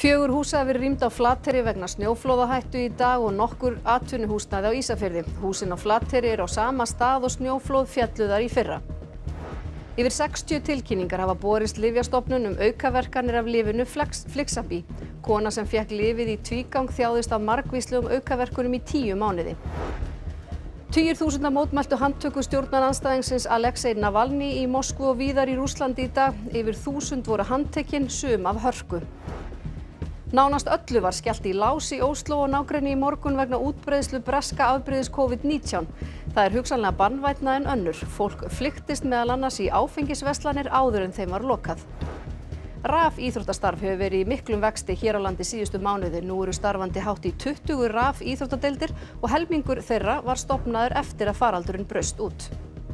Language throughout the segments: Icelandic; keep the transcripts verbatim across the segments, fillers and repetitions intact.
Fjögur hús hafa verið rýmd á Flateyri vegna snjóflóðahættu í dag og nokkur atvinnuhúsnæði á Ísafirði. Húsin á Flateyri eru á sama stað og snjóflóð féllu þar í fyrra. Yfir sextíu tilkynningar hafa borist Lyfjastofnun um aukaverkanir af lyfinu Flixabi. Kona sem fékk lyfið í tvígang þjáðist af margvíslegum aukaverkunum í tíu mánuði. Tugir þúsunda mótmæltu handtöku stjórnarandstæðingsins Alexei Navalny í Moskvu og víðar í Rússlandi í dag. Yfir þúsund voru handtekin, sum af hörku. Nánast öllu var skellt í lás í Ósló og nágrenni í morgun vegna útbreiðslu breska afbrigðis COVID nítján. Það er hugsanlega banvænna en önnur. Fólk flykktist meðal annars í áfengisverslanir áður en þeim var lokað. Rafíþróttastarf hefur verið í miklum vexti hér á landi síðustu mánuði. Nú eru starfandi hátt í tuttugu rafíþróttadeildir og helmingur þeirra var stofnaður eftir að faraldurinn braust út.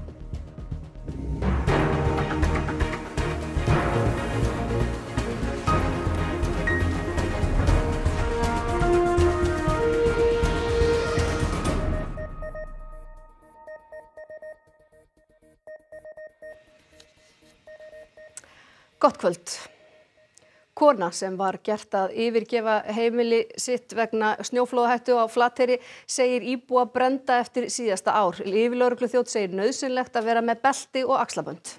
Gott kvöld. Kona sem var gert að yfirgefa heimili sitt vegna snjóflóðahættu á Flateyri segir íbúa brenda eftir síðasta ár. Yfirlögregluþjónn segir nauðsynlegt að vera með belti og axlabönd.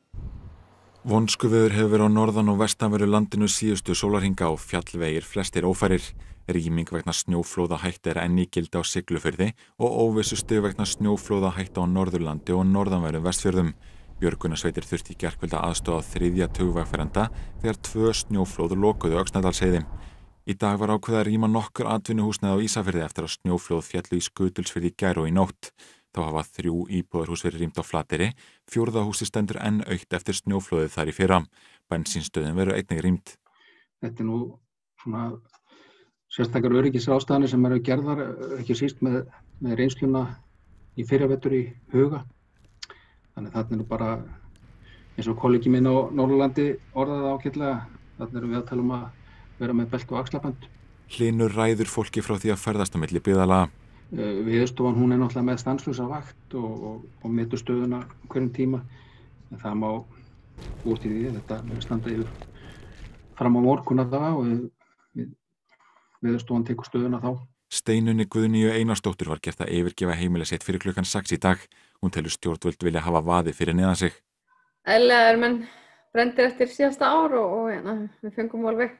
Vonskuveður hefur verið á norðan- og vestanverðu landinu síðustu sólarhringa og fjallvegir flestir ófærir. Rýming vegna snjóflóðahættu er enn í gildi á Siglufirði og óvissustig vegna snjóflóðahættu á Norðurlandi og norðanverðum Vestfjörðum. Björgunarsveitir þurfti í gærkvöld að aðstoða þriðja tug vegfarenda þegar tvö snjóflóð lokuðu Öxnadalsheiði. Í dag var ákveðið að rýma nokkur atvinnuhúsnæði á Ísafirði eftir að snjóflóð féllu í Skutulsfirði í gær og í nótt. Þá hafa þrjú íbúðarhús verið rýmt á Flateyri, fjórða húsið stendur enn autt eftir snjóflóðið þar í fyrra. Bensínstöðin verður einnig rýmt. Þetta er nú svona sérstakar öryggisráðstafanir sem eru gerðar, ekki síst með, með reynsluna í fyrravetur í huga. Þannig þarna er nú bara, eins og kollegi minn á Norðurlandi orðaði ágætlega, þarna erum við að tala um að vera með belti og axlabönd. Hlynur ræður fólki frá því að ferðast á milli byggðarlaga. Veðurstofan hún er náttúrulega með stanslausa vakt og, og, og metur stöðuna hverjum tíma. En það má úr til því þetta standa yfir fram á morgun allavega og við, við, Veðurstofan tekur stöðuna þá. Steinunni Guðnýju Einarsdóttur var gert að yfirgefa heimili sitt fyrir klukkan sex í dag. Hún telur stjórnvöld vilja hafa vaðið fyrir neðan sig. Eðlilega er menn brendir eftir síðasta ár og, og hérna, við fengum alveg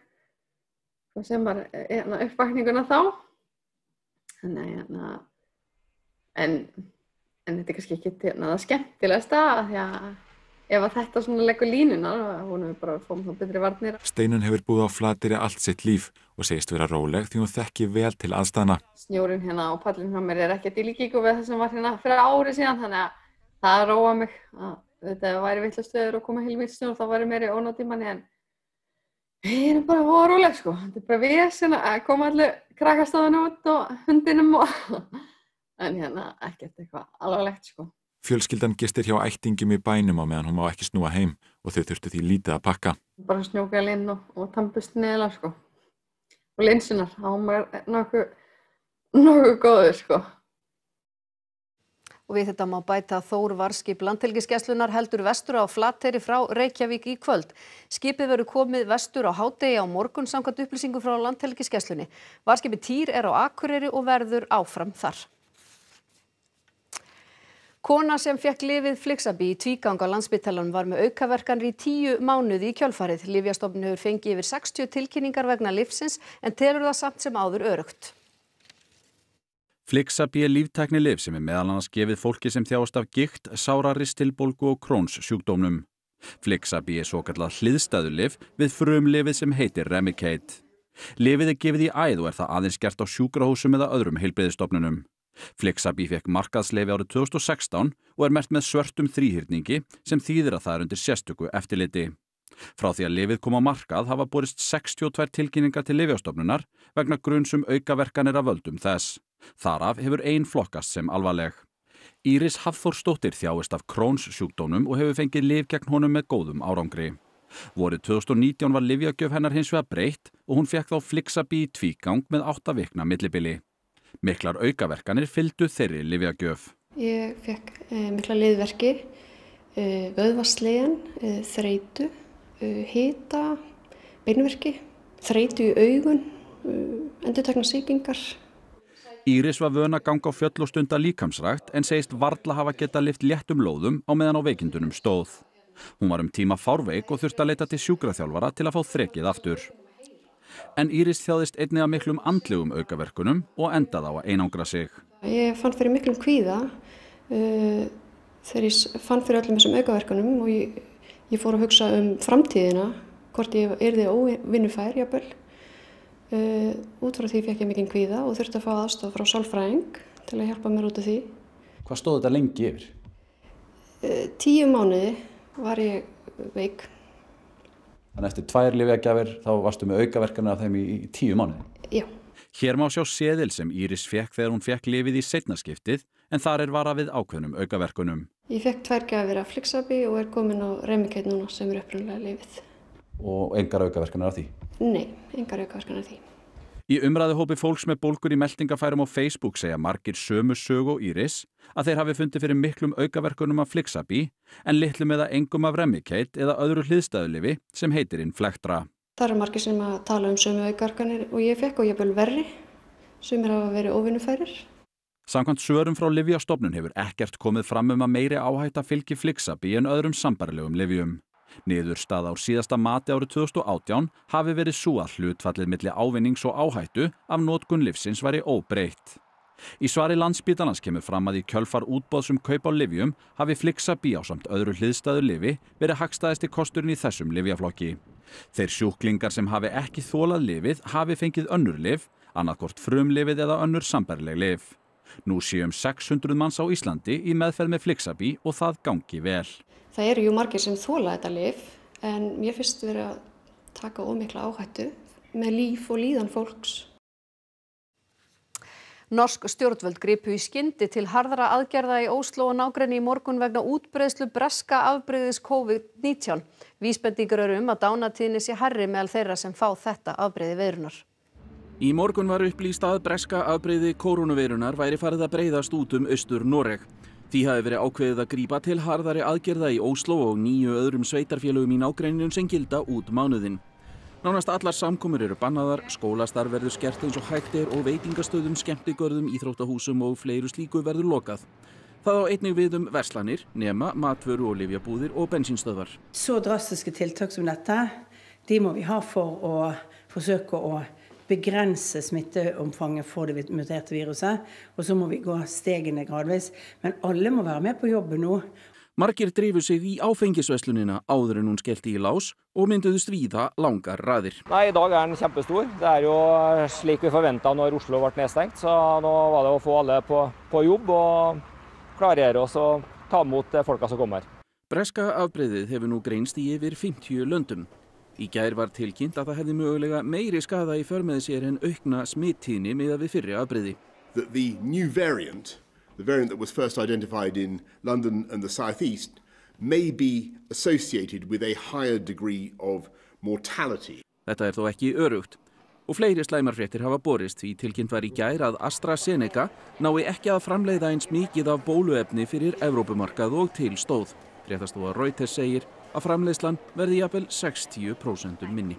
sem var hérna, uppvakninguna þá. Þannig hérna, en, en þetta er kannski ekki hérna, það skemmtilegasta því að ef að þetta svona leggur línuna, vonum við bara að fáum þá betri varnir. Steinunn hefur búið á Flateyri allt sitt líf og segist vera róleg því hún þekki vel til aðstæðna. Snjórinn hérna á pallinn hjá mér er ekkert í líkingu við það sem var hérna fyrir ári síðan, þannig að það róa mig að þetta væri vitlausveður og koma heilmikið snjór, þá væri meiri ónátt í manni en við erum bara voða róleg sko. Þetta er bara vesen að koma allir krakkastofan út og hundinum og en hérna ekkert eitthvað alvarlegt sko. Fjölskyldan gistir hjá ættingjum í bænum á meðan hún má ekki snúa heim og þau þurftu því lítið að pakka. Bara snjókalinn og, og tannbursti neðarlega sko. Og linsunar, þá er nokkuð nokkuð góður sko. Og við þetta má bæta að Þór varðskip Landhelgisgæslunnar heldur vestur á Flateyri frá Reykjavík í kvöld. Skipið verður komið vestur á hádegi á morgun samkvæmt upplýsingum frá Landhelgisgæslunni. Varðskipið Týr er á Akureyri og verður áfram þar. Kona sem fékk lyfið Flixabi í tvígang á Landspítalanum var með aukaverkanir í tíu mánuði í kjölfarið. Lyfjastofnun hefur fengið yfir sextíu tilkynningar vegna lyfsins en telur það samt sem áður öruggt. Flixabi er líftæknilyf sem er meðal annars gefið fólki sem þjáist af gigt, sára ristilbólgu og Crohns sjúkdómnum. Flixabi er svokallað hliðstæðulyf við frumlyfið sem heitir Remicade. Lyfið er gefið í æð og er það aðeins gert á sjúkrahúsum eða öðrum heilbrigðisstofnunum. Flixabi fékk markaðsleyfi árið tvö þúsund og sextán og er merkt með svörtum þríhyrningi sem þýðir að það er undir sérstöku eftirliti. Frá því að lyfið kom á markað hafa borist sextíu og tvær tilkynningar til Lyfjastofnunar vegna gruns um aukaverkanir af völdum þess. Þar af hefur ein flokkast sem alvarleg. Íris Hafþórsdóttir þjáist af Crohns sjúkdómnum og hefur fengið lyf gegn honum með góðum árangri. Vorið tvö þúsund og nítján var lyfjagjöf hennar hins vegar breytt og hún fékk þá Flixabi í tvígang með átta vikna millibili. Miklar aukaverkanir fylgdu þeirri lyfjagjöf. Ég fékk eh, mikla liðverki, eh, vöðvaslegin, eh, þreytu, eh, hita, beinverki þreytu í augun, endurteknar sýkingar. Íris var vön að ganga á fjöll og stunda líkamsrækt en segist varla hafa getað lyft léttum lóðum á meðan á veikindunum stóð. Hún var um tíma fárveik og þurfti að leita til sjúkraþjálfara til að fá þrekið aftur. En Íris þjáðist einnig af miklum andlegum aukaverkunum og endaði á að einangra sig. Ég fann fyrir miklum kvíða uh, þegar ég fann fyrir öllum þessum aukaverkunum og ég, ég fór að hugsa um framtíðina, hvort ég yrði óvinnufær jafnvel. Uh, út frá því fékk ég mikinn kvíða og þurfti að fá aðstoð frá sálfræðing til að hjálpa mér út af því. Hvað stóð þetta lengi yfir? Uh, tíu mánuði var ég veik. Þannig eftir tvær lyfjagjafir þá varstu með aukaverkanir af þeim í, í tíu mánuði? Já. Hér má sjá seðil sem Íris fékk þegar hún fékk lyfið í seinna skiptið en þar er varað við ákveðnum aukaverkunum. Ég fékk tvær gjafir af Flixabi og er komin á Remicade núna sem er upprunalega lyfið. Og engar aukaverkanir af því? Nei, engar aukaverkanir af því. Í umræðuhópi fólks með bólgur í meltingafærum á Facebook segja margir sömu sögu og Íris að þeir hafi fundið fyrir miklum aukaverkunum af Flixabi en litlum eða engum af Remicade eða öðru hliðstæðulyfi sem heitir Inflectra. Það eru margir sem að tala um sömu aukaverkanir og ég fékk og ég bel verri, sumir hafa verið óvinnufærir. Samkvæmt svörum frá Lyfjastofnun hefur ekkert komið fram um að meiri áhætta fylgi Flixabi en öðrum sambærilegum lyfjum. Niðurstaða á síðasta mati árið tvö þúsund og átján hafi verið sú að hlutfallið milli ávinnings og áhættu af notkun lyfsins væri óbreytt. Í svari Landspítalans kemur fram að í kjölfar útboðs um kaup á lyfjum hafi Flixabi ásamt öðru hliðstæðu lyfi verið hagstæðasti kosturinn í þessum lyfjaflokki. Þeir sjúklingar sem hafi ekki þolað lyfið hafi fengið önnur lyf, annaðhvort frumlyfið eða önnur sambærileg lyf. Nú séu um sex hundruð manns á Íslandi í meðferð með Flixabi og það gangi vel. Það eru jú margir sem þola þetta lyf en mér finnst verið að taka ómikla áhættu með líf og líðan fólks. Norsk stjórnvöld gripu í skyndi til harðra aðgerða í Ósló og nágrenni í morgun vegna útbreiðslu breska afbrigðis COVID nítján. Vísbendingar eru um að dánartíðni sé hærri meðal þeirra sem fá þetta afbrigði veirunnar. Í morgun var upplýst að breska afbrigði kórónuveirunnar væri farið að breiðast út um Austur-Noreg. Því hafi verið ákveðið að grípa til harðari aðgerða í Ósló og níu öðrum sveitarfélögum í nágrenninu sem gilda út mánuðinn. Nánast allar samkomur eru bannaðar, skólastarf verður skert eins og hægt er og veitingastöðum, skemmtigörðum, íþróttahúsum og fleiru slíku verður lokað. Það á einnig við um verslanir, nema, matvöru og lyfjabúðir og bensínstöðvar. Så drastiske tiltak som dette, de må vi ha for å forsøke å begrense smitteomfanget for det muterte viruset, og så må vi gå stegene gradvis. Men alle må være med på jobben nå. Margir drifu sig í áfengisverslunina áður en hún skellti í lás og mynduðust víða langar raðir. Nei, i dag er den kjempestor. Det er jo slik vi forventet når Oslo ble nedstengt, så nå var det å få alle på, på jobb og klarere oss og ta imot folka som kommer. Breska afbrigðið hefur nú greinst í yfir fimmtíu löndum. Í gær var tilkynnt að það hefði mögulega meiri skaða í för með sér en aukna smittíðni miðað við fyrri afbrigði. The, the new variant, the variant that was first identified in London and the southeast, may be associated with a higher degree of mortality. Þetta er þó ekki örugt. Og fleiri slæmarfréttir hafa borist því tilkynnt var í gær að AstraZeneca nái ekki að framleiða eins mikið af bóluefni fyrir Evrópumarkað og til stóð. Fréttastofa Reuters segir að framleiðslan verði jafnvel sextíu prósent minni.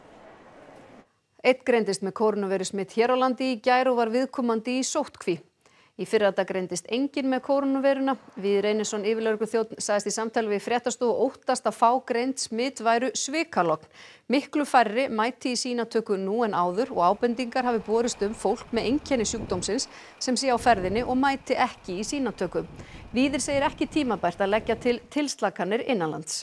Einn greindist með kórónuveirusmit hér á landi í gær og var viðkomandi í sóttkví. Í fyrradag greindist enginn með kórónuveiruna. Víðir Einarsson yfirlögregluþjónn sagðist í samtali við fréttastofu óttast að fá greind smit væru svikalogn. Miklu færri mæti í sýnatöku nú en áður og ábendingar hafi borist um fólk með einkenni sjúkdómsins sem sé á ferðinni og mæti ekki í sýnatöku. Víðir segir ekki tímabært að leggja til tilslakanir innanlands.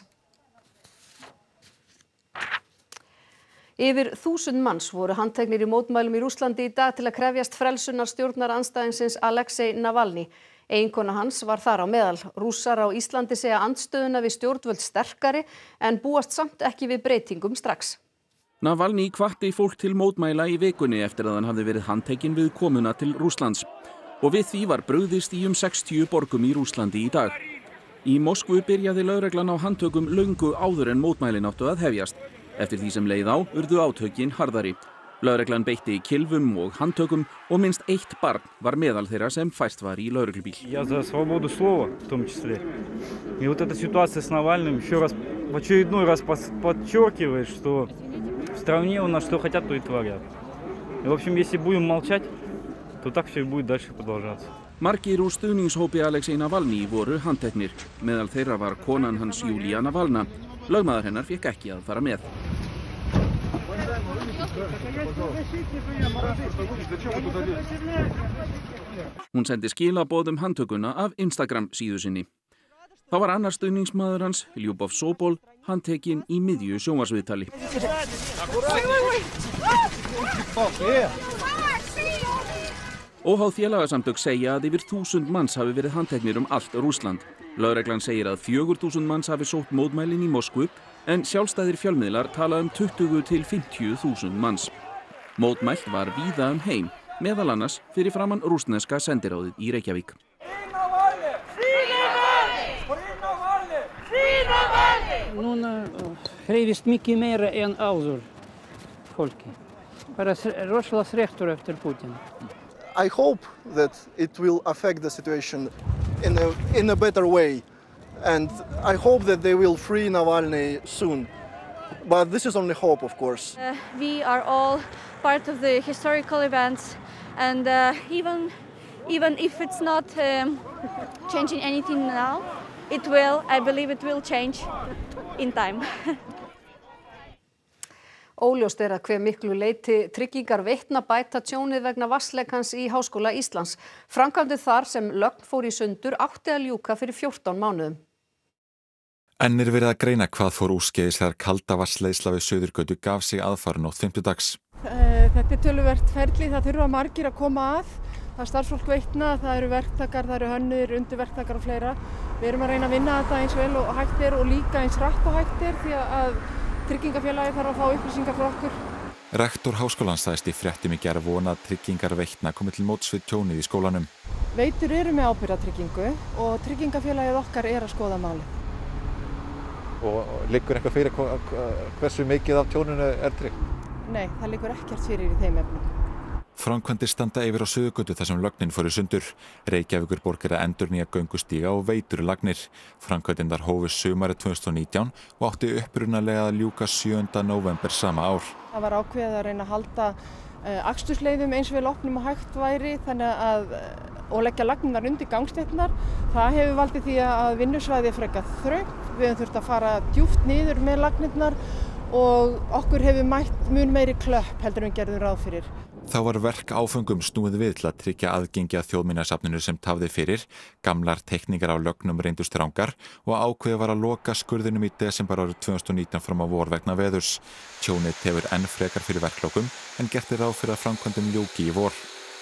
Yfir þúsund manns voru handteknir í mótmælum í Rússlandi í dag til að krefjast frelsunar stjórnarandstæðingsins Alexei Navalny. Eiginkona hans var þar á meðal. Rússar á Íslandi segja andstöðuna við stjórnvöld sterkari en búast samt ekki við breytingum strax. Navalny hvatti fólk til mótmæla í vikunni eftir að hann hafði verið handtekinn við komuna til Rússlands. Og við því var brugðist í um sextíu borgum í Rússlandi í dag. Í Moskvu byrjaði lögreglan á handtökum löngu áður en mótmælin áttu að hefjast. Eftir því sem leið á urðu átökin harðari. Lögreglan beitti kylfum og handtökum og minnst eitt barn var meðal þeirra sem færst var í lögreglubíl. Я за свободу слова в том числе. И вот эта ситуация с Навальным еще раз в очередной раз подчеркивает, что В стране у нас что хотят, то и творят. И, в общем, если будем молчать, то так все и будет дальше продолжаться. Margir úr stuðningshópi Alexei Navalny voru handteknir. Meðal þeirra var konan hans Julia Navalna. Lögmaður hennar fékk ekki að fara með. Hún sendi skilaboð um handtökuna af Instagram síðu sinni. Þá var annar stuðningsmaður hans, Lyubov Sobol, handtekinn í miðju sjónvarpsviðtali. Óháð félagasamtök segja að yfir þúsund manns hafi verið handteknir um allt Rússland. Lögreglan segir að fjögur þúsund manns hafi sótt mótmælin í Moskvu, en sjálfstæðir fjölmiðlar tala um tuttugu til fimmtíu þúsund manns. Mótmælt var víða um heim, meðal annars fyrir framan rússneska sendiráðið í Reykjavík. Núna hreyfist mikið meira en áður fólki. Bara rosalega þreyttur eftir Putin. I hope that it will affect the situation in a, in a better way, and I hope that they will free Navalny soon. But this is only hope, of course. Uh, we are all part of the historical events, and uh, even, even if it's not um, changing anything now, it will, I believe it will change in time. Óljóst er að hve miklu leyti tryggingar veitna bæta tjónið vegna vatnslekans í Háskóla Íslands. Framkvæmdin þar sem lögn fór í sundur átti að ljúka fyrir fjórtán mánuðum. Enn er verið að greina hvað fór úrskeiðis þegar kaldavatnsleiðsla við Suðurgötu gaf sig aðfaranótt fimmtudags. Þetta er töluvert ferli, það þurfa margir að koma að. Það er starfsfólk veitna, það eru verktakar, það eru hönnuðir, undirverktakar og fleira. Við erum að reyna að vinna þetta eins vel og hægt er og líka eins hratt og hægt er því að tryggingafélagi þarf að fá upplýsingar frá okkur. Rektor háskólans sagðist í fréttum í gær vona að tryggingar veitna komi til móts við tjónið í skólanum. Veitur eru með ábyrgðartryggingu og tryggingafélagið okkar er að skoða málið. Og liggur eitthvað fyrir hversu mikið af tjóninu er tryggt? Nei, það liggur ekkert fyrir í þeim efnum. Framkvæmdir standa yfir á Suðurgötu þar sem lögnin fór í sundur. Reykjavíkurborg er að endurnýja göngustíga og veiturlagnir. Framkvæmdirnar hófust sumarið tvö þúsund og nítján og átti upprunalega að ljúka sjöunda nóvember sama ár. Það var ákveðið að reyna að halda uh, akstursleiðum eins vel opnum og hægt væri þannig að og leggja lagnirnar undir gangstéttirnar. Það hefur valdið því að vinnusvæði er frekar þröngt. Við höfum þurft að fara djúpt niður með lagnirnar og okkur hefur mætt mun meiri klöpp heldur en við gerðum ráð fyrir. Þá var verk áföngum snúið við til að tryggja aðgengi að þjóðminjasafninu sem tafði fyrir, gamlar teikningar á lögnum reyndust rangar og ákveðið var að loka skurðinum í desember árið tvö þúsund og nítján fram á vor vegna veðurs. Tjónið tefur enn frekar fyrir verklokum en gert er ráð fyrir að framkvæmdum ljúki í vor.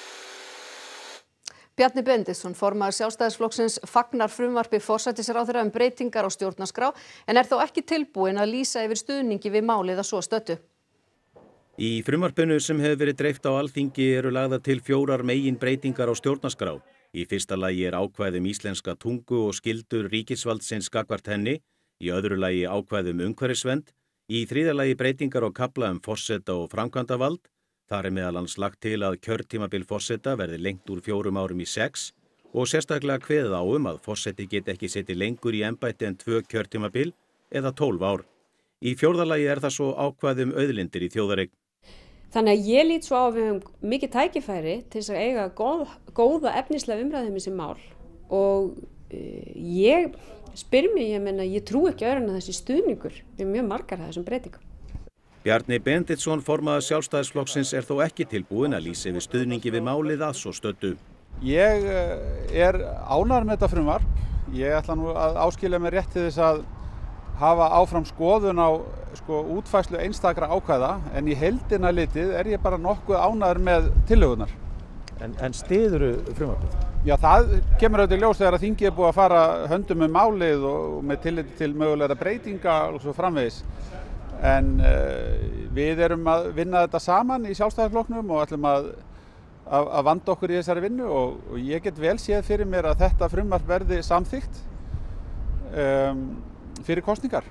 Bjarni Benediktsson, formaður Sjálfstæðisflokksins, fagnar frumvarpi forsætisráðherra um breytingar á stjórnarskrá en er þó ekki tilbúinn að lýsa yfir stuðningi við málið að svo stöddu. Í frumvarpinu sem hefur verið dreift á Alþingi eru lagðar til fjórar megin breytingar á stjórnarskrá. Í fyrsta lagi er ákvæði um íslenska tungu og skyldur ríkisvaldsins gagnvart henni, í öðru lagi ákvæði um umhverfisvernd, í þriðja lagi breytingar á kafla um forseta og framkvæmdavald. Þar er meðal annars lagt til að kjörtímabil forseta verði lengt úr fjórum árum í sex og sérstaklega kveðið á um að forseti geti ekki setið lengur í embætti en tvö kjörtímabil eða tólf ár. Í fjórða lagi er það svo ákvæði um auðlindir í þjóðareign. Þannig að ég lít svo á að við höfum mikið tækifæri til þess að eiga góð, góða efnislega umræðum þessi mál og uh, ég spyr mig, ég menna, ég trú ekki öðru en að þessi stuðningur við mjög margar af þessum breytingum. Bjarni Benediktsson, formaður Sjálfstæðisflokksins, er þó ekki tilbúinn að lýsa yfir stuðningi við málið að svo stöddu. Ég er ánægður með þetta frumvarp. Ég ætla nú að áskilja mér rétt til þess að hafa áfram skoðun á sko, útfærslu einstakra ákvæða, en í heildina litið er ég bara nokkuð ánægður með tillögurnar. En, en styðurðu frumvarpið? Já, það kemur auðvitað í ljós þegar að þingið er búið að fara höndum um málið og með tilliti til mögulegra breytinga og svo framvegis. En uh, við erum að vinna þetta saman í Sjálfstæðisflokknum og ætlum að, að, að vanda okkur í þessari vinnu og, og ég get vel séð fyrir mér að þetta frumvarp verði samþykkt um, fyrir kosningar.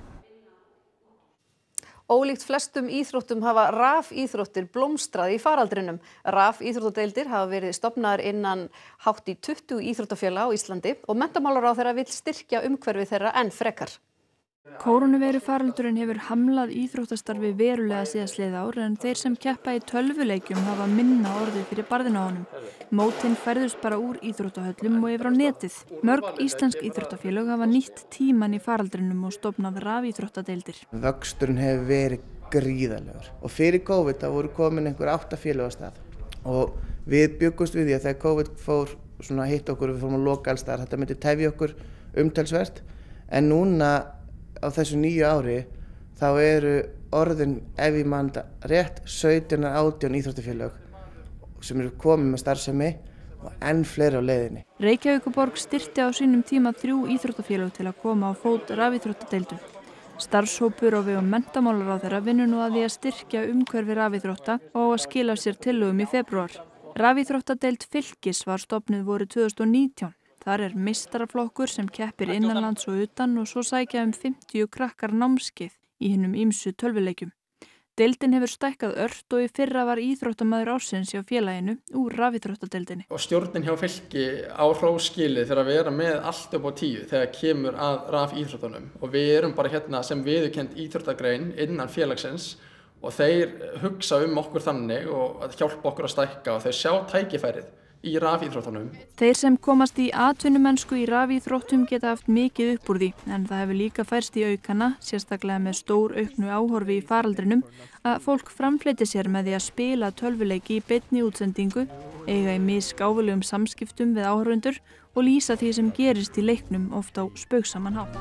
Ólíkt flestum íþróttum hafa rafíþróttir blómstrað í faraldrinum. Rafíþróttadeildir hafa verið stofnaðar innan hátt í tuttugu íþróttafélaga á Íslandi og menntamálaráðherra vill styrkja umhverfi þeirra enn frekar. Kórónuveirufaraldurinn hefur hamlað íþróttastarfi verulega síðastliðið ár en þeir sem keppa í tölvuleikjum hafa minna orðið fyrir barðinu á honum. Mótin færðust bara úr íþróttahöllum og yfir á netið. Mörg íslensk íþróttafélög hafa nýtt tíman í faraldrinum og stofnað rafíþróttadeildir. Vöxturinn hefur verið gríðarlegur og fyrir COVID það voru komin einhver átta félög á stað og við byggumst við því að þegar COVID fór svona hitt okkur og við fórum að loka alls staðar, þetta myndi tefja okkur umtalsvert en núna á þessu nýju ári þá eru orðin ef ég man rétt sautján átján íþróttafélög sem eru komið með starfsemi og enn fleiri á leiðinni. Reykjavíkurborg styrkti á sínum tíma þrjú íþróttafélög til að koma á fót rafíþróttadeildum. Starfshópur á vegum menntamálaráðherra vinnur nú að því að styrkja umhverfi rafíþrótta og að skila sér tillögum í febrúar. Rafíþróttadeild Fylkis var stofnuð vorið tvö þúsund og nítján. Þar er meistaraflokkur sem keppir innanlands og utan og svo sækja um fimmtíu krakkar námskeið í hinum ýmsu tölvuleikjum. Deildin hefur stækkað ört og í fyrra var íþróttamaður ársins hjá félaginu úr rafíþróttadeildinni. Og stjórnin hjá Fylki á hróskilið fyrir að vera með allt upp á tíu þegar kemur að rafíþróttunum og við erum bara hérna sem viðurkennd íþróttagrein innan félagsins og þeir hugsa um okkur þannig og hjálpa okkur að stækka og þeir sjá tækifærið í rafíþróttunum. Þeir sem komast í atvinnumennsku í rafíþróttum geta haft mikið upp úr því en það hefur líka færst í aukana, sérstaklega með stór auknu áhorfi í faraldrinum, að fólk framfleyti sér með því að spila tölvuleiki í beinni útsendingu, eiga í misgáfulegum samskiptum við áhorfendur og lýsa því sem gerist í leiknum oft á spaugsaman hátt.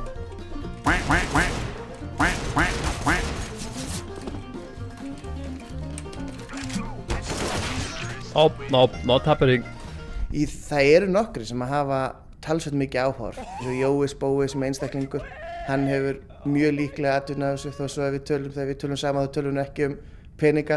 Ó, ó, not happening. Í það eru nokkri sem að hafa talsveit mikið áhorf. Svo Jói Spói sem einstaklingur, hann hefur mjög líklega atvinna af þessu þó svo að við tölum, þegar við tölum saman þá tölum við ekki um peninga.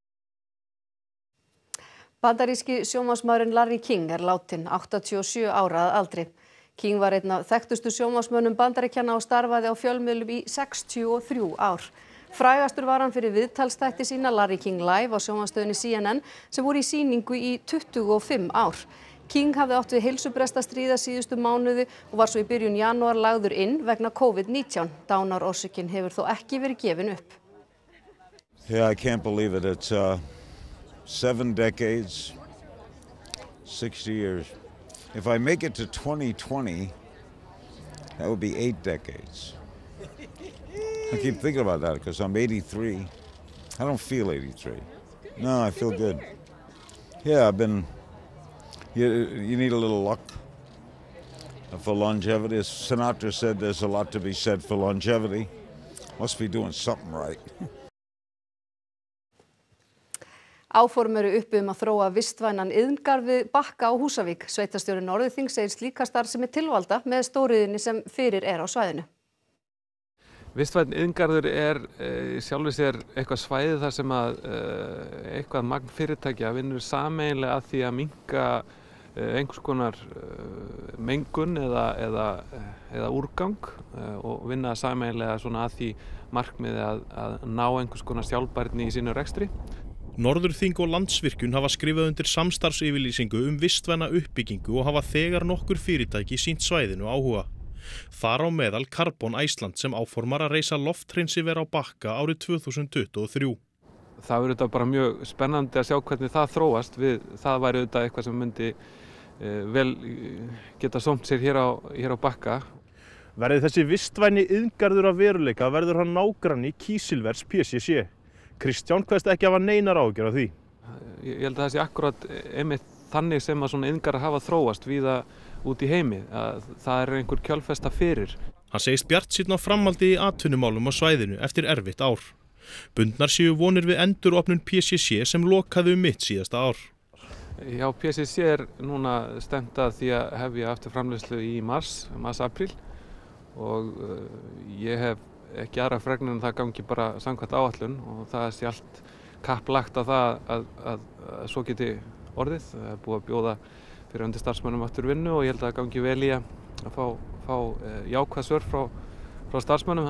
Bandaríski sjónvarpsmaðurinn Larry King er látinn, áttatíu og sjö ára að aldri. King var einn af þekktustu sjónvarpsmönnum Bandaríkjanna og starfaði á fjölmiðlum í sextíu og þrjú ár. Frægastur var hann fyrir viðtalsþætti sína Larry King Live á sjónvarpsstöðinni C N N sem voru í sýningu í tuttugu og fimm ár. King hafði átt við heilsubrest að stríða síðustu mánuði og var svo í byrjun janúar lagður inn vegna COVID nítján. Dánarorsökin hefur þó ekki verið gefin upp. Yeah, I can't believe it. It's uh, seven decades, sixty years. If I make it to twenty twenty, that would be eight decades. I keep thinking about that because I'm eighty-three. I don't feel eighty-three. No, I feel good. Yeah, I've been, you, you need a little luck for longevity. As Sinatra said, there's a lot to be said for longevity. Must be doing something right. Áform eru uppi um að þróa vistvænan iðngarð við Bakka á Húsavík. Sveitarstjóri Norðurþings segir slíka starfsemi tilvalda með stóriðjunni sem fyrir er á svæðinu. Vistvænn iðngarður er e, sjálfur sér eitthvað svæði þar sem að e, eitthvað magn fyrirtækja vinnur sameiginlega að því að minnka e, einhvers konar e, mengun eða, eða, eða úrgang e, og vinna sameiginlega svona að því markmiði að, að ná einhvers konar sjálfbærni í sínu rekstri. Norðurþing og Landsvirkjun hafa skrifað undir samstarfsyfirlýsingu um vistvæna uppbyggingu og hafa þegar nokkur fyrirtæki sýnt svæðinu áhuga. Þar á meðal Carbon Iceland sem áformar að reisa lofthreinsiver á Bakka árið tvö þúsund tuttugu og þrjú. Það verður þetta bara mjög spennandi að sjá hvernig það þróast. Við, það væri auðvitað eitthvað sem myndi e, vel geta sómt sér hér á, hér á Bakka. Verði þessi vistvæni iðngarður að veruleika verður hann nágranni Kísilvers P C C. Kristján kveðst ekki hafa neinar áhyggjur af því. Ég held að það sé akkurat einmitt þannig sem að svona iðngarðar hafa þróast víða út í heimi, að það er einhver kjölfesta fyrir. Hann segist bjartsýnn á framhaldi í atvinnumálum á svæðinu eftir erfitt ár. Bundnar séu vonir við enduropnun P C C sem lokaði um mitt síðasta ár. Já, P C C er núna stefnt að því að hefja aftur framleiðslu í mars, mars-apríl og uh, ég hef ekki aðra fregnir en það gangi bara samkvæmt áætlun og það sé allt kapplagt á það að, að, að, að svo geti orðið. Það er búið að bjóða fyrir undir starfsmönnum aftur vinnu og ég held að það gangi vel í að fá, fá jákvæð svör frá, frá starfsmönnum.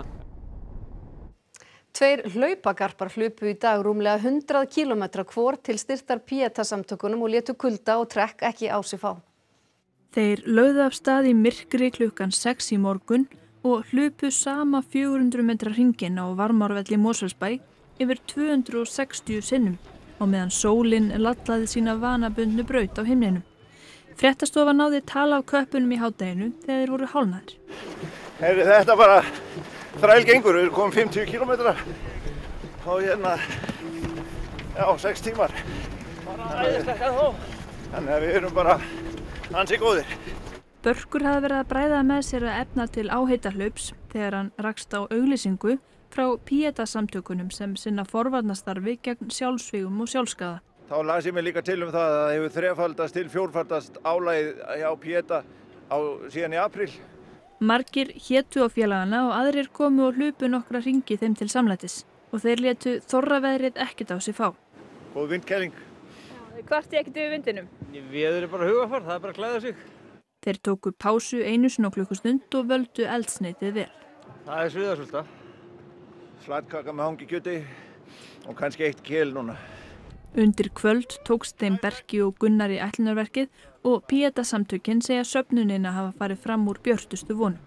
Tveir hlaupagarpar hlupu í dag rúmlega hundrað kílómetra hvor til styrktar Pieta-samtökunum og létu kulda og trekk ekki á sig fá. Þeir lögðu af stað í myrkri klukkan sex í morgun og hlupu sama fjögur hundruð metra hringinn á Varmárvelli í Mosfellsbæ yfir tvö hundruð og sextíu sinnum á meðan sólin lallaði sína vanabundnu braut á himninum. Fréttastofa náði tala af köppunum í hádeginu þegar þeir voru hálfnaðir. Heyri, þetta bara þræl gengur, við komum fimmtíu kílómetra og hérna, já, sex tímar. Æðislegt ennþá. Þannig að við erum bara ansi góðir. Börkur hafði verið að bræða með sér að efna til áheitahlaups þegar hann rakst á auglýsingu frá Pieta-samtökunum sem sinna forvarnastarfi gegn sjálfsvígum og sjálfskaða. Þá las ég mig líka til um það að það hefur þrefaldast til fjórfaldast álagið hjá Pieta á síðan í apríl. Margir hétu á félagana og aðrir komu og hlupu nokkra hringi þeim til samlætis og þeir létu þorraveðrið ekkert á sig fá. Góð vindkæling. Kvarti ekkert yfir vindinum? Við erum bara hugafar, það er bara að klæða sig. Þeir tóku pásu einu sinni á klukkustund og völdu eldsneytið vel. Það er sviðasvölda. Flatkaka með hangikjöti og kannski eitt kel núna. Undir kvöld tókst þeim Berki og Gunnar í ætlunarverkið og Pieta-samtökin segja söfnunina hafa farið fram úr björtustu vonum.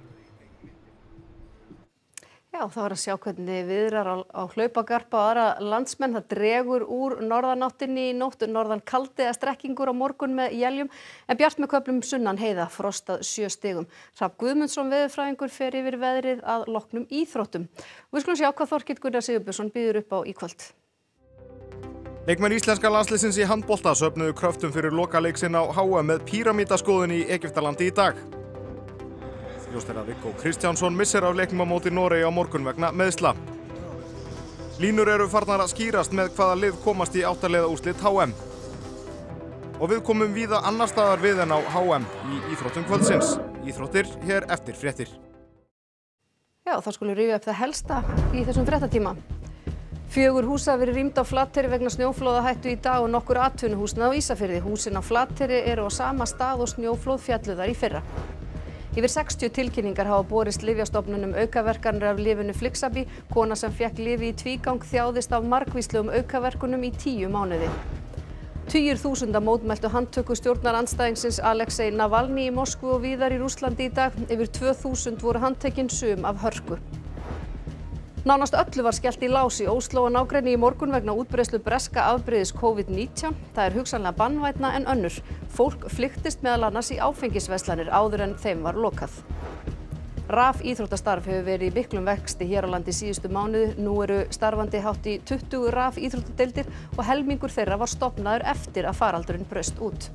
Já, það var að sjá hvernig viðrar á, á hlaupagarpa og aðra landsmenn. Það dregur úr norðanáttinni í nótt, norðan kaldi eða strekkingur á morgun með éljum en bjart með köflum sunnan heiða, frost að sjö stigum. Hrafn Guðmundsson veðurfræðingur fer yfir veðrið að loknum íþróttum. Og við skulum sjá hvað Þorkell Gunnar Sigurbjörnsson býður upp á í kvöld. Leikmenn íslenska landsliðsins í handbolta söfnuðu kröftum fyrir lokaleik sinn á H M með píramídaskoðun í Egyptalandi í dag. Ljóst er að Viggo Kristjánsson missir af leiknum á móti Noregi á morgun vegna meiðsla. Línur eru farnar að skýrast með hvaða lið komast í áttaliða úrslit H M. Og við komum víða annar staðar við en á H M í íþróttum kvöldsins. Íþróttir hér eftir fréttir. Já, þá skulum við rifja upp það helsta í þessum fréttatíma. Fjögur hús hafa verið rýmd á Flateyri vegna snjóflóðahættu í dag og nokkur atvinnuhúsnæði á Ísafirði. Húsin á Flateyri eru á sama stað og snjóflóð féllu þar í fyrra. Yfir sextíu tilkynningar hafa borist Lyfjastofnun um aukaverkanir af lyfinu Flixabi. Kona sem fékk lyfi í tvígang þjáðist af margvíslegum aukaverkunum í tíu mánuði. Tugir þúsunda mótmæltu handtöku stjórnarandstæðingsins Alexei Navalny í Moskvu og víðar í Rússlandi í dag. Yfir tvö þúsund voru handtekin, sum af hörku. Nánast öllu var skellt í lás í Ósló og nágrenni í morgun vegna útbreiðslu breska afbrigðis COVID nítján. Það er hugsanlega banvænna en önnur. Fólk flykktist meðal annars í áfengisverslanir áður en þeim var lokað. Rafíþróttastarf hefur verið í miklum vexti hér á landi síðustu mánuði. Nú eru starfandi hátt í tuttugu rafíþróttadeildir og helmingur þeirra var stofnaður eftir að faraldurinn braust út.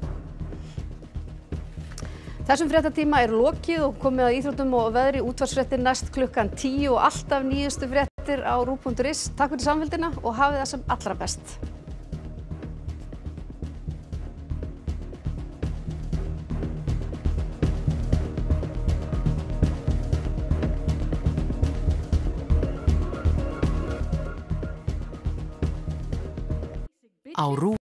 Þessum fréttatíma er lokið og komið að íþróttum og veðri. Útvarpsfréttir næst klukkan tíu og alltaf nýjustu fréttir á ruv punktur is. Takk fyrir samfylgdina og hafið það sem allra best. Á RÚV